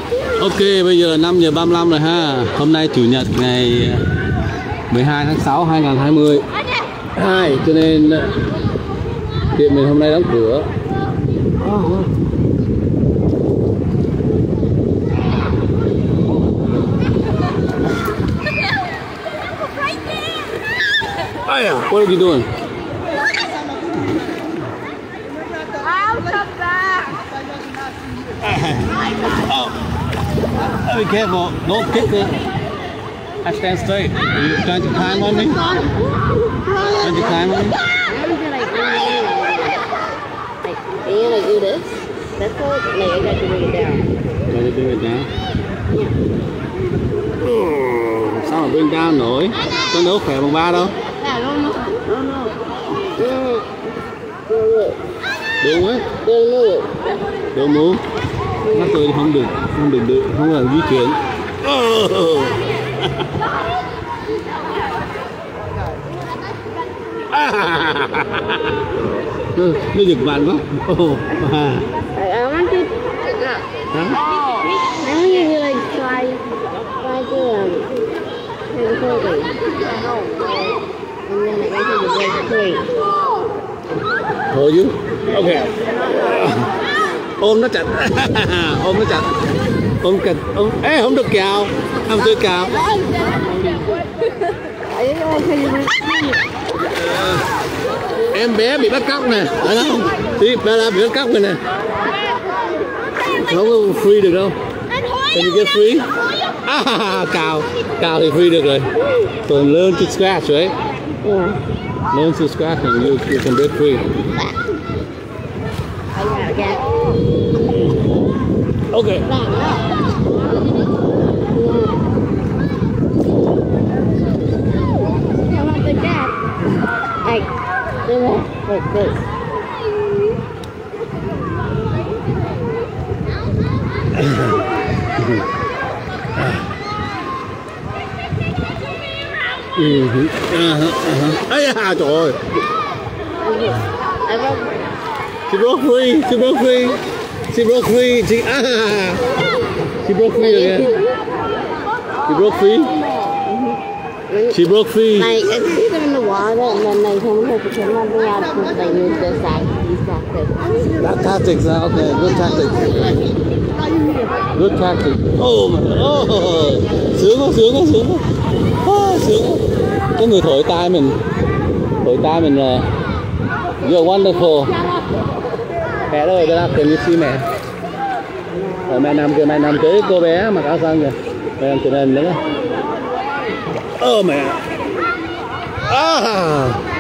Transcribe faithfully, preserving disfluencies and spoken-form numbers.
Ok, bây giờ là năm giờ ba mươi lăm rồi ha. Hôm nay chủ nhật ngày mười hai tháng sáu hai nghìn không trăm hai mươi hai, cho nên tiệm mình hôm nay đóng cửa. Aya, what are you doing? Oh. Be careful, don't kick it. I stand straight. Are you trying to climb on me? Trying to climb on me? Like, are you gonna do this? That's all? Like, I got to bring it down. Try to bring it down? Yeah. Sao mà bring down nổi? Con đâu khỏe bằng ba đâu. Yeah, no, no, no, no. Đúng á? Don't move. Don't move. Mắt tôi thì không được, không được, được không là di chuyển. Oh. nó, nó giật mạnh quá. Oh. À. I want you. Hả? I want you to like try, try to um, hold it, and then like I think it's like three. Hold you? Okay. Ôm nó chặt. Ôm nó chặt. Ôm chặt. Ôm. Ê, không được cào. Không được cào. Em bé bị bắt cóc nè, phải không? Đi, Bella bị bắt cóc rồi nè. Không có free được đâu. Can you get free? À, cào. Cào thì free được rồi. Còn learn to scratch, right? Yeah. Learn to scratch and you, you can get free. Okay. Like, like this. Ây da, trời ơi. She broke free, she broke free. She broke free. She, ah, she broke free again. She broke free. She broke free. Like, if you put them in the water and then they come here to turn on the out, because they use this side, these tactics. That tactics, okay, good tactics. Good tactics. Oh my, oh, sướng quá, sướng quá, sướng quá. Ah, sướng quá. Có người thổi tai mình, thổi tai mình là you're wonderful. Mẹ ơi, Bella, can you see mẹ? Rồi mẹ nằm kìa, mẹ nằm kế cô bé mặc áo xanh kìa. Mẹ nằm truyền hình nữa. Ơ mẹ. À.